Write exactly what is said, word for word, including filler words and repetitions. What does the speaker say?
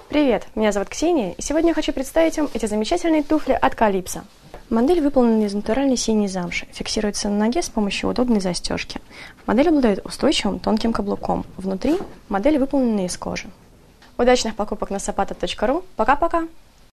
Привет, меня зовут Ксения, и сегодня я хочу представить вам эти замечательные туфли от Calypso. Модель выполнена из натуральной синей замши, фиксируется на ноге с помощью удобной застежки. Модель обладает устойчивым тонким каблуком. Внутри модель выполнена из кожи. Удачных покупок на сапата точка ру. Пока-пока!